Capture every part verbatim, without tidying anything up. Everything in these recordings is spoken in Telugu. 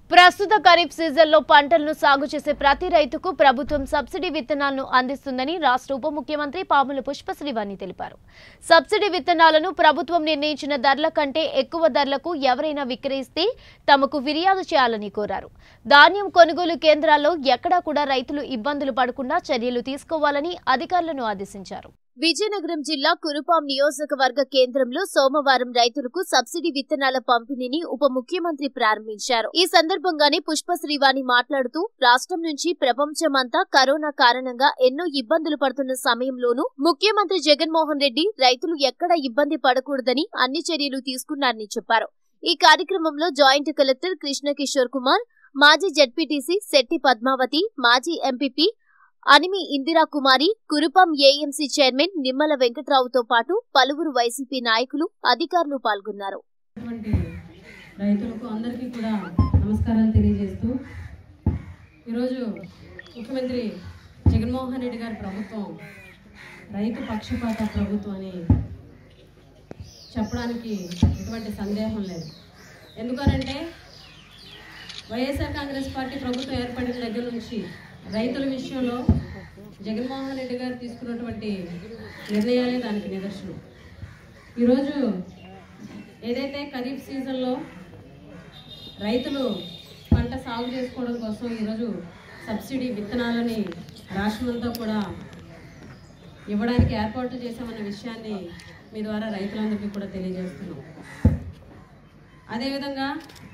ప్రస్తుత ఖరీఫ్ సీజన్లో పంటలను సాగు చేసే ప్రతి రైతుకు ప్రభుత్వం సబ్సిడీ విత్తనాలను అందిస్తుందని రాష్ట్ర ఉప ముఖ్యమంత్రి పాముల పుష్పశ్రీవాణి తెలిపారు. సబ్సిడీ విత్తనాలను ప్రభుత్వం నిర్ణయించిన ధరల కంటే ఎక్కువ ధరలకు ఎవరైనా విక్రయిస్తే తమకు ఫిర్యాదు చేయాలని కోరారు. ధాన్యం కొనుగోలు కేంద్రాల్లో ఎక్కడా కూడా రైతులు ఇబ్బందులు పడకుండా చర్యలు తీసుకోవాలని అధికారులను ఆదేశించారు. విజయనగరం జిల్లా కురుపాం నియోజకవర్గ కేంద్రంలో సోమవారం రైతులకు సబ్సిడీ విత్తనాల పంపిణీని ఉప ముఖ్యమంత్రి ప్రారంభించారు. ఈ సందర్భంగానే పుష్పశ్రీవాణి మాట్లాడుతూ రాష్ట్రం నుంచి ప్రపంచమంతా కరోనా కారణంగా ఎన్నో ఇబ్బందులు పడుతున్న సమయంలోనూ ముఖ్యమంత్రి జగన్మోహన్ రెడ్డి రైతులు ఎక్కడా ఇబ్బంది పడకూడదని అన్ని చర్యలు తీసుకున్నారని చెప్పారు. ఈ కార్యక్రమంలో జాయింట్ కలెక్టర్ కృష్ణ కిషోర్ కుమార్, మాజీ జడ్పీటీసీ శెట్టి పద్మావతి, మాజీ MPP Animi Indira Kumari, Kurupam AMC chairman Nimmala వెంకట్రావుతో పాటు పలువురు వైసీపీ నాయకులు, అధికారులు పాల్గొన్నారు. రైతులకు అందరికీ కూడా నమస్కారాలు తెలియజేస్తూ ఈరోజు ముఖ్యమంత్రి జగన్మోహన్ రెడ్డి గారి ప్రభుత్వం రైతు పక్షపాత ప్రభుత్వం అని చెప్పడానికి ఎటువంటి సందేహం లేదు. ఎందుకనంటే వైఎస్ఆర్ కాంగ్రెస్ పార్టీ ప్రభుత్వం ఏర్పడిన దగ్గర నుంచి రైతుల విషయంలో జగన్మోహన్ రెడ్డి గారు తీసుకున్నటువంటి నిర్ణయాలే దానికి నిదర్శనం. ఈరోజు ఏదైతే ఖరీఫ్ సీజన్లో రైతులు పంట సాగు చేసుకోవడం కోసం ఈరోజు సబ్సిడీ విత్తనాలని రాష్ట్రమంతా కూడా ఇవ్వడానికి ఏర్పాట్లు చేశామన్న విషయాన్ని మీ ద్వారా రైతులందరికీ కూడా తెలియజేస్తున్నాం. అదేవిధంగా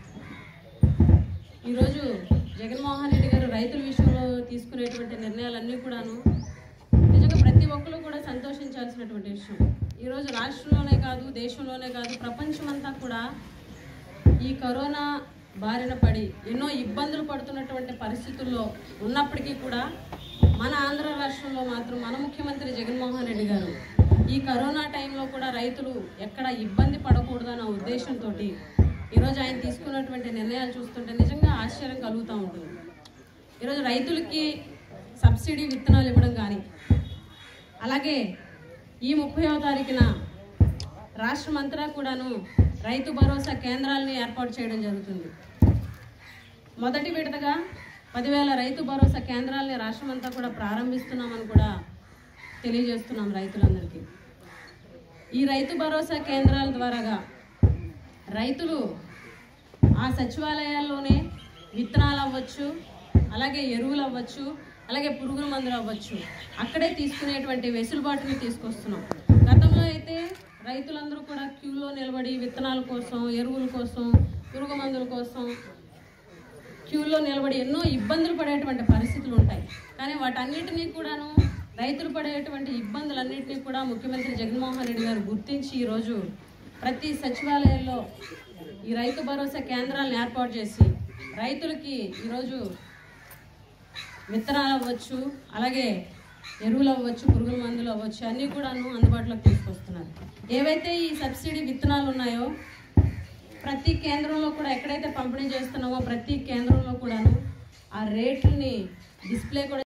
ఈరోజు జగన్మోహన్ రెడ్డి గారు రైతుల విషయంలో తీసుకునేటువంటి నిర్ణయాలన్నీ కూడాను నిజంగా ప్రతి ఒక్కరు కూడా సంతోషించాల్సినటువంటి విషయం. ఈరోజు రాష్ట్రంలోనే కాదు, దేశంలోనే కాదు, ప్రపంచమంతా కూడా ఈ కరోనా బారిన పడి ఎన్నో ఇబ్బందులు పడుతున్నటువంటి పరిస్థితుల్లో ఉన్నప్పటికీ కూడా మన ఆంధ్ర రాష్ట్రంలో మాత్రం మన ముఖ్యమంత్రి జగన్మోహన్ రెడ్డి గారు ఈ కరోనా టైంలో కూడా రైతులు ఎక్కడ ఇబ్బంది పడకూడదన్న ఉద్దేశంతో ఈరోజు ఆయన తీసుకున్నటువంటి నిర్ణయాలు చూస్తుంటే నిజంగా ఆశ్చర్యం కలుగుతూ ఉంటుంది. ఈరోజు రైతులకి సబ్సిడీ విత్తనాలు ఇవ్వడం కానీ, అలాగే ఈ ముప్పైవ తారీఖున రాష్ట్రం అంతా కూడాను రైతు భరోసా కేంద్రాలని ఏర్పాటు చేయడం జరుగుతుంది. మొదటి విడతగా పదివేల రైతు భరోసా కేంద్రాలని రాష్ట్రం అంతా కూడా ప్రారంభిస్తున్నామని కూడా తెలియజేస్తున్నాం రైతులందరికీ. ఈ రైతు భరోసా కేంద్రాల ద్వారాగా రైతులు ఆ సచివాలయాల్లోనే విత్తనాలు అవ్వచ్చు, అలాగే ఎరువులు అవ్వచ్చు, అలాగే పురుగుల మందులు అవ్వచ్చు, అక్కడే తీసుకునేటువంటి వెసులుబాటుని తీసుకొస్తున్నాం. గతంలో అయితే రైతులందరూ కూడా క్యూలో నిలబడి విత్తనాల కోసం, ఎరువుల కోసం, పురుగు మందుల కోసం క్యూలో నిలబడి ఎన్నో ఇబ్బందులు పడేటువంటి పరిస్థితులు ఉంటాయి. కానీ వాటన్నిటినీ కూడాను రైతులు పడేటువంటి ఇబ్బందులన్నింటినీ కూడా ముఖ్యమంత్రి జగన్మోహన్ రెడ్డి గారు గుర్తించి ఈరోజు ప్రతి సచివాలయంలో ఈ రైతు భరోసా కేంద్రాలను ఏర్పాటు చేసి రైతులకి ఈరోజు విత్తనాలు అవ్వచ్చు, అలాగే ఎరువులు అవ్వచ్చు, పురుగుల మందులు అవ్వచ్చు, అన్నీ కూడాను అందుబాటులోకి తీసుకొస్తున్నారు. ఏవైతే ఈ సబ్సిడీ విత్తనాలు ఉన్నాయో ప్రతి కేంద్రంలో కూడా ఎక్కడైతే పంపిణీ చేస్తున్నామో ప్రతి కేంద్రంలో కూడాను ఆ రేట్లని డిస్ప్లే కూడా